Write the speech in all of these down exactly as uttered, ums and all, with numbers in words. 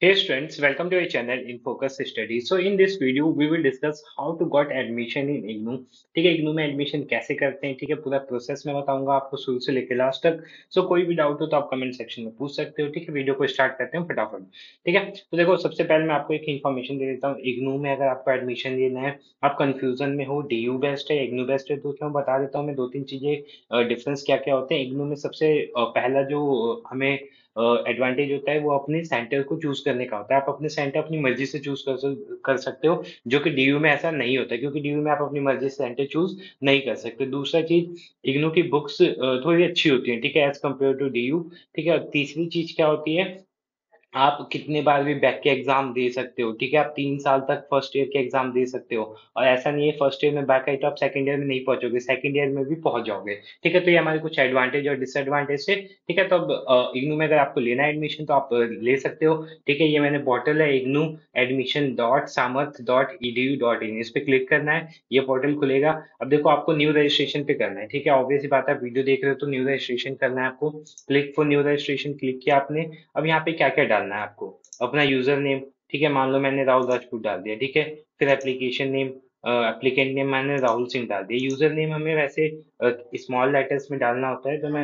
Hey students, welcome to our channel in Focus Study. So in this video, we will discuss how to got admission in IGNOU. ठीक है, इग्नू में admission कैसे करते हैं, ठीक है, पूरा प्रोसेस मैं बताऊंगा आपको शुरू से लेकर लास्ट तक. सो so, कोई भी डाउट हो तो आप कमेंट सेक्शन में पूछ सकते हो. ठीक है, वीडियो को स्टार्ट करते हैं फटाफट. ठीक है, तो देखो सबसे पहले मैं आपको एक इन्फॉर्मेशन दे देता हूँ. इग्नू में अगर आपको एडमिशन लेना है, आप कंफ्यूजन में हो, डी यू बेस्ट है, इग्नू बेस्ट है, तो उसमें बता देता हूँ मैं दो तीन चीजें डिफरेंस क्या क्या होते हैं. इग्नू में सबसे अ, पहला जो अ, हमें एडवांटेज होता है वो अपने सेंटर को चूज करने का होता है. आप अपने सेंटर अपनी मर्जी से चूज कर सक- कर सकते हो, जो कि डीयू में ऐसा नहीं होता, क्योंकि डीयू में आप अपनी मर्जी से सेंटर चूज नहीं कर सकते. दूसरा चीज, इग्नू की बुक्स थोड़ी अच्छी होती हैं, ठीक है, एज कम्पेयर टू डीयू. ठीक है, और तीसरी चीज क्या होती है, आप कितने बार भी बैक के एग्जाम दे सकते हो. ठीक है, आप तीन साल तक फर्स्ट ईयर के एग्जाम दे सकते हो, और ऐसा नहीं है फर्स्ट ईयर में बैक आई तो आप सेकंड ईयर में नहीं पहुंचोगे, सेकंड ईयर में भी पहुंच जाओगे. ठीक है, तो ये हमारे कुछ एडवांटेज और डिसएडवांटेज है. ठीक है, तो अब इग्नू में अगर आपको लेना है एडमिशन तो आप अ, ले सकते हो. ठीक है, ये मैंने पोर्टल है IGNOU admission dot Samarth dot E D U dot in, इस पे क्लिक करना है, ये पोर्टल खुलेगा. अब देखो आपको न्यू रजिस्ट्रेशन पे करना है. ठीक है, ऑब्वियस बात है, आप वीडियो देख रहे हो तो न्यू रजिस्ट्रेशन करना है आपको. Click for new registration click किया आपने. अब यहाँ पे क्या क्या डालना है आपको, अपना यूजर नेम. ठीक है, मान लो मैंने राहुल राजपूत डाल दिया. ठीक है, फिर एप्लीकेशन नेम, एप्लीकेंट नेम मैंने राहुल सिंह डाल दिया. यूजर नेम हमें वैसे स्मॉल लेटर्स में डालना होता है, तो मैं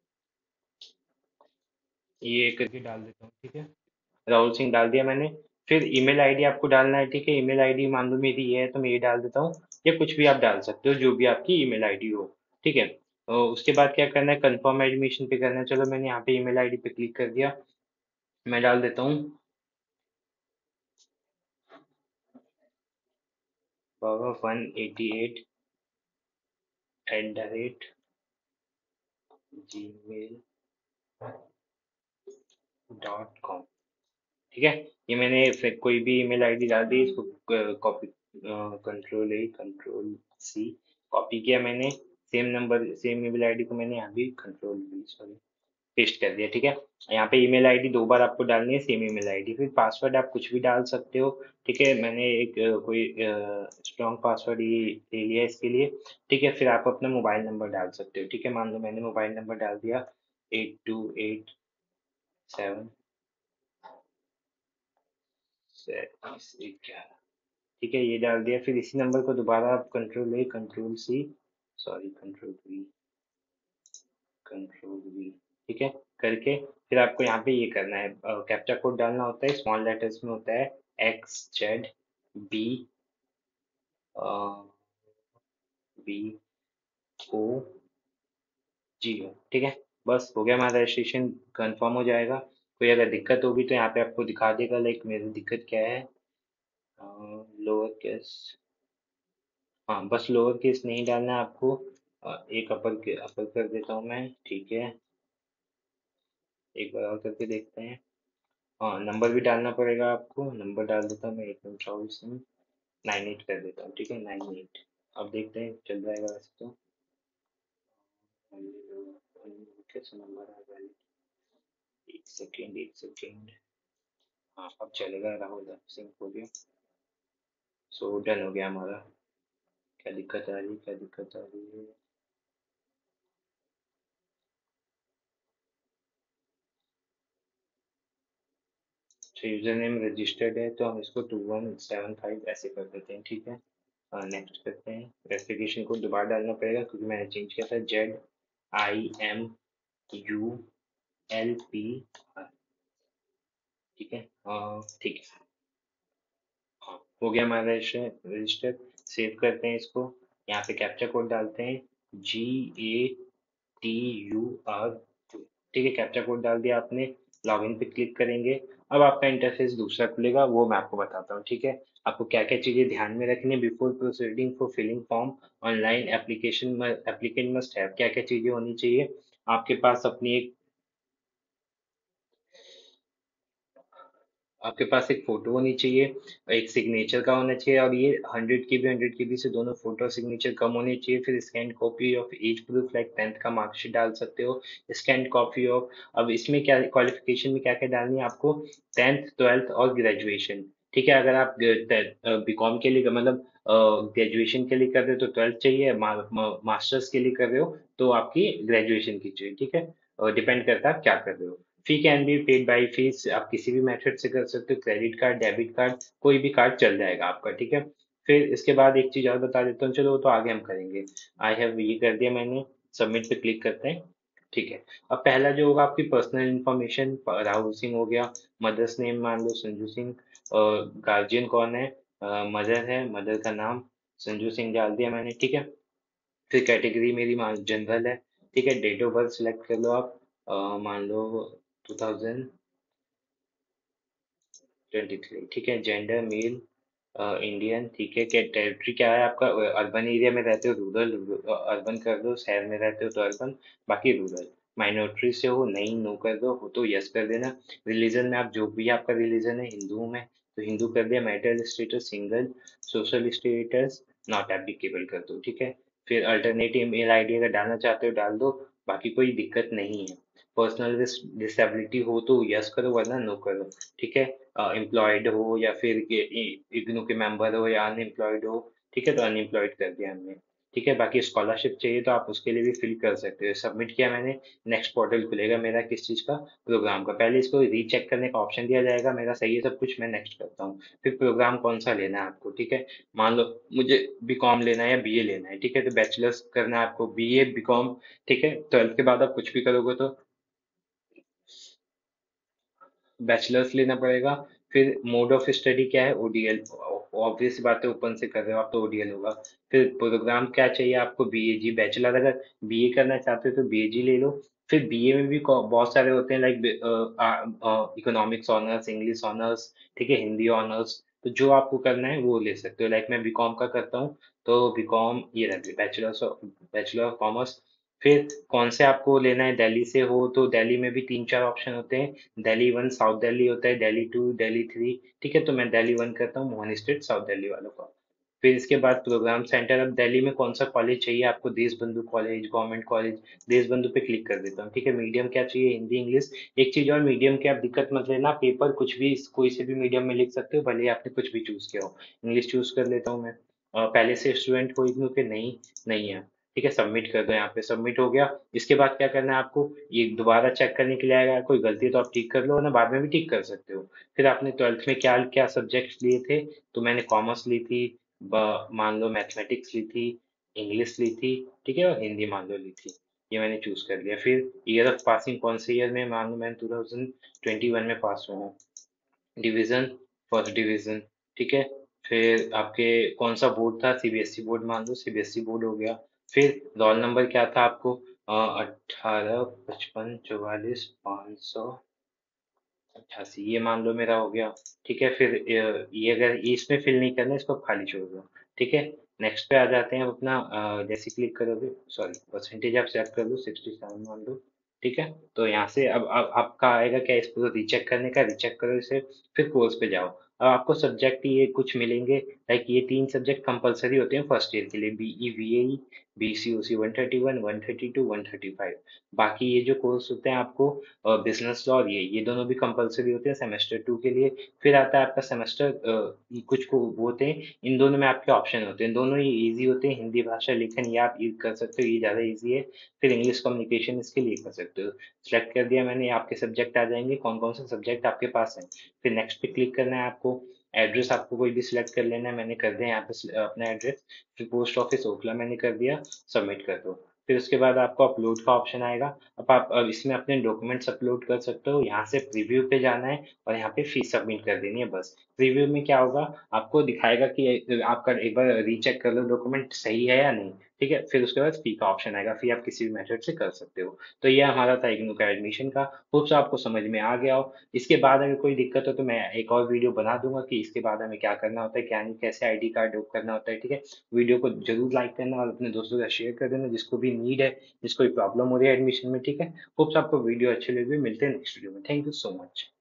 ये करके डाल देता हूँ. ठीक है, राहुल सिंह डाल दिया मैंने. फिर ईमेल आईडी आपको डालना है. ठीक है, ईमेल आईडी मान लो मेरी ये है तो मैं ये डाल देता हूँ, या कुछ भी आप डाल सकते हो जो भी आपकी ईमेल आईडी हो. ठीक है, अ, उसके बाद क्या करना है, कंफर्म एडमिशन पे करना है. चलो मैंने यहाँ पे ईमेल आईडी पे क्लिक कर दिया, मैं डाल देता हूँ power one eighty eight at the rate Gmail dot com. ठीक है, ये मैंने फिर कोई भी ईमेल आईडी डाल दी, इसको copy, control A control C copy किया मैंने. Same number same email ID को मैंने यहाँ भी कंट्रोल बी सॉरी पेस्ट कर दिया. ठीक है, यहाँ पे ईमेल आईडी दो बार आपको डालनी है, सेम ईमेल आईडी. फिर पासवर्ड आप कुछ भी डाल सकते हो. ठीक है, मैंने एक अ, कोई स्ट्रॉन्ग पासवर्ड ये ले लिया इसके लिए. ठीक है, फिर आप अपना मोबाइल नंबर डाल सकते हो. ठीक है, मान लो मैंने मोबाइल नंबर डाल दिया एट टू एट सेवन, ग्यारह. ठीक है, ये डाल दिया. फिर इसी नंबर को दोबारा आप control A control C sorry control V control V ठीक है करके, फिर आपको यहाँ पे ये करना है, कैप्चा कोड डालना होता है, स्मॉल लेटर्स में होता है, X Z B, B O G O. ठीक है, बस हो गया, हमारा रजिस्ट्रेशन कंफर्म हो जाएगा. कोई अगर दिक्कत होगी तो यहाँ पे आपको दिखा देगा, लाइक मेरी दिक्कत क्या है. लोअर केस, हाँ बस लोअर केस नहीं डालना है आपको. अ, एक अपर के अपर कर देता हूँ मैं. ठीक है, एक बार और करके देखते हैं. हाँ, नंबर भी डालना पड़ेगा आपको, नंबर डाल देता हूँ मैं एकदम चौबीस में नाइन एट कर देता हूँ. ठीक है, नाइन एट. अब देखते हैं चल जाएगा वैसे तो. कैसे नंबर आ गया, एक सेकेंड एक सेकेंड. हाँ अब चलेगा, राहुल सिंह हो गया. सो डन हो गया हमारा. क्या दिक्कत आ रही है, क्या दिक्कत आ रही है. तो यूजर नेम रजिस्टर्ड है तो हम इसको टू वन सेवन फाइव ऐसे कर देते हैं. ठीक है, नेक्स्ट करते हैं. वेरिफिकेशन कोड दोबारा डालना पड़ेगा क्योंकि मैंने चेंज किया था. Z I M U L P R. ठीक है, अ, ठीक है. हाँ हो गया हमारा रजिस्टर रजिस्टर. सेव करते हैं इसको. यहाँ पे कैप्चा कोड डालते हैं, G A T U R. ठीक है, कैप्चा कोड डाल दिया आपने. लॉगिन पे क्लिक करेंगे. अब आपका इंटरफेस दूसरा खुलेगा, वो मैं आपको बताता हूँ. ठीक है, आपको क्या क्या चीजें ध्यान में रखनी है before proceeding for filling form online application. Applicant must have, क्या क्या चीजें होनी चाहिए आपके पास, अपनी एक आपके पास एक फोटो होनी चाहिए, एक सिग्नेचर का होना चाहिए, और ये हंड्रेड के बी हंड्रेड के बी से दोनों फोटो सिग्नेचर कम होनी चाहिए. फिर scan copy of age proof, like tenth का मार्कशीट डाल सकते हो. स्कैन कॉपी ऑफ, अब इसमें क्या क्वालिफिकेशन में क्या क्या डालनी है आपको, टेंथ ट्वेल्थ और ग्रेजुएशन. ठीक है, अगर आप बीकॉम के लिए मतलब ग्रेजुएशन के लिए कर रहे हो तो ट्वेल्थ चाहिए, मा, मा, मास्टर्स के लिए कर रहे हो तो आपकी ग्रेजुएशन की चाहिए. ठीक है, डिपेंड करता है आप क्या कर रहे हो. Fee can be paid by fees, आप किसी भी मेथड से कर सकते हो, क्रेडिट कार्ड, डेबिट कार्ड, कोई भी कार्ड चल जाएगा आपका, ठीक है। फिर इसके बाद एक चीज और बता देता हूँ, चलो वो तो आगे हम करेंगे। आई हैव ये कर दिया मैंने, सबमिट पे क्लिक करते हैं, ठीक है। अब पहला जो होगा आपकी पर्सनल इंफॉर्मेशन, राहुल सिंह हो गया, मदर्स नेम मान लो संजू सिंह, गार्जियन कौन है, मदर है, मदर का नाम संजू सिंह डाल दिया मैंने, ठीक है। फिर कैटेगरी मेरी मान जनरल है, ठीक है। डेट ऑफ बर्थ सिलेक्ट कर लो आप, अ, मान लो टू थाउजेंड ट्वेंटी थ्री, ठीक है। जेंडर मेल, इंडियन, ठीक है। क्या टेरिटरी क्या है आपका, अर्बन एरिया में रहते हो, रूरल, अर्बन कर दो, शहर में रहते हो तो अर्बन, बाकी रूरल। माइनॉरिटी से हो, नहीं, नो कर दो, हो तो यस कर देना। रिलीजन में आप जो भी आपका रिलीजन है, हिंदू हूं मैं तो हिंदू कर दिया। Marital status single, social status not applicable कर दो, ठीक है। फिर अल्टरनेटिव मेल आईडी अगर डालना चाहते हो डाल दो, बाकी कोई दिक्कत नहीं है। पर्सनल डिसेबिलिटी हो तो यस करो, वरना नो करो, ठीक है। एम्प्लॉयड हो या फिर इग्नू के मेंबर हो या अनएम्प्लॉयड हो, ठीक है, तो अनएम्प्लॉयड कर दिया हमने, ठीक है। बाकी स्कॉलरशिप चाहिए तो आप उसके लिए भी फिल कर सकते हो। सबमिट किया मैंने, नेक्स्ट पोर्टल खुलेगा मेरा, किस चीज़ का, प्रोग्राम का। पहले इसको रीचेक करने का ऑप्शन दिया जाएगा, मेरा सही है सब कुछ, मैं नेक्स्ट करता हूँ। फिर प्रोग्राम कौन सा लेना है आपको, ठीक है। मान लो मुझे बीकॉम लेना है या बीए लेना है, ठीक है, तो बैचलर्स करना है आपको, बीए बीकॉम, ठीक है। ट्वेल्थ के बाद आप कुछ भी करोगे तो बैचलर्स लेना पड़ेगा। फिर मोड ऑफ स्टडी क्या है, ओडीएल, ऑब्वियस बात है, ओपन से कर रहे हो आप तो ओडीएल होगा। फिर प्रोग्राम क्या चाहिए आपको, बीएजी बैचलर, अगर बीए करना चाहते हो तो बीएजी ले लो। फिर बीए में भी कौ- बहुत सारे होते हैं, like economics honours, English honours, ठीक है, हिंदी ऑनर्स। तो जो आपको करना है वो ले सकते हो, लाइक मैं बीकॉम का करता हूँ तो बीकॉम ये रहती है, बैचलर बैचलर ऑफ कॉमर्स। फिर कौन से आपको लेना है, दिल्ली से हो तो दिल्ली में भी तीन चार ऑप्शन होते हैं। दिल्ली वन, साउथ दिल्ली होता है, दिल्ली टू, दिल्ली थ्री, ठीक है, तो मैं दिल्ली वन करता हूँ, मोहन स्टेट साउथ दिल्ली वालों का। फिर इसके बाद प्रोग्राम सेंटर, अब दिल्ली में कौन सा कॉलेज चाहिए आपको, देश बंधु कॉलेज, गवर्नमेंट कॉलेज, देश बंधु पे क्लिक कर देता हूँ, ठीक है। मीडियम क्या चाहिए, हिंदी इंग्लिश। एक चीज और, मीडियम की आप दिक्कत मत लेना, पेपर कुछ भी कोई से भी मीडियम में लिख सकते हो, भले ही आपने कुछ भी चूज किया हो। इंग्लिश चूज कर लेता हूँ मैं। अ, पहले से स्टूडेंट को इग्नू के, नहीं, नहीं है, ठीक है। सबमिट कर दो, यहाँ पे सबमिट हो गया। इसके बाद क्या करना है आपको, ये दोबारा चेक करने के लिए आएगा, कोई गलती है तो आप ठीक कर लो, वरना बाद में भी ठीक कर सकते हो। फिर आपने ट्वेल्थ में क्या क्या सब्जेक्ट्स लिए थे, तो मैंने कॉमर्स ली थी, ब- मान लो मैथमेटिक्स ली थी, इंग्लिश ली थी, ठीक है, और हिंदी मान लो ली थी। ये मैंने चूज कर लिया। फिर ईयर ऑफ पासिंग कौन से ईयर में, मान लो मैं टू थाउजेंड ट्वेंटी वन में पास हुआ हूँ, डिवीजन, फर्स्ट डिवीजन, ठीक है। फिर आपके कौन सा बोर्ड था, सीबीएसई बोर्ड मान लो, सीबीएसई बोर्ड हो गया। फिर रोल नंबर क्या था आपको, अट्ठारह पचपन चौवालीस पाँच सौ, अट्ठासी, ये मान लो मेरा हो गया, ठीक है। फिर अ, ये अगर ये इसमें फिल नहीं करना, इसको खाली छोड़ दो, ठीक है। नेक्स्ट पे आ जाते हैं, अब अपना अ, जैसे क्लिक करोगे, सॉरी, परसेंटेज आप सेलेक्ट कर लो, सिक्सटी सेवन मान लो, ठीक है। तो यहाँ से अब अब आपका आएगा क्या, इसको रिचेक करने का, रिचेक करो इसे। फिर कोर्स पे जाओ। अब आपको सब्जेक्ट ये कुछ मिलेंगे, लाइक ये तीन सब्जेक्ट कंपलसरी होते हैं फर्स्ट ईयर के लिए, बीई, वीएई, बीसीओसी, one thirty one, one thirty two, one thirty five. बाकी ये जो कोर्स होते हैं आपको, बिजनेस लॉ और ये ये दोनों भी कंपलसरी होते हैं सेमेस्टर टू के लिए। फिर आता है आपका सेमेस्टर, कुछ को वो होते हैं, इन दोनों में आपके ऑप्शन होते हैं, दोनों ही इजी होते हैं, हिंदी भाषा लेखन ये आप ये कर सकते हो, ये ज़्यादा इजी है। फिर इंग्लिश कम्युनिकेशन इसके लिए कर सकते हो। सिलेक्ट कर दिया मैंने, आपके सब्जेक्ट आ जाएंगे, कौन कौन से सब्जेक्ट आपके पास हैं। फिर नेक्स्ट पे क्लिक करना है आपको। एड्रेस आपको कोई भी सिलेक्ट कर लेना है, मैंने कर दिया यहाँ पे से- अपना एड्रेस। फिर पोस्ट ऑफिस ओखला मैंने कर दिया, सबमिट कर दो। फिर उसके बाद आपको अपलोड का ऑप्शन आएगा। अब आप अब इसमें अपने डॉक्यूमेंट्स अपलोड कर सकते हो, यहाँ से प्रीव्यू पे जाना है और यहाँ पे फीस सबमिट कर देनी है बस। प्रीव्यू में क्या होगा, आपको दिखाएगा कि आपका एक बार रीचेक कर लो डॉक्यूमेंट सही है या नहीं, ठीक है। फिर उसके बाद फी का ऑप्शन आएगा, फी आप किसी भी मेथड से कर सकते हो। तो ये हमारा था इग्नू का एडमिशन का। होप्स आपको समझ में आ गया हो। इसके बाद अगर कोई दिक्कत हो तो मैं एक और वीडियो बना दूंगा कि इसके बाद हमें क्या करना होता है, क्या नहीं, कैसे आईडी कार्ड ड्रॉप करना होता है, ठीक है। वीडियो को जरूर लाइक करना और अपने दोस्तों के साथ शेयर कर देना, जिसको भी नीड है, जिसको भी प्रॉब्लम हो रही है एडमिशन में, ठीक है। होप्स आपको वीडियो अच्छी लगी, मिलते हैं नेक्स्ट वीडियो में। Thank you so much.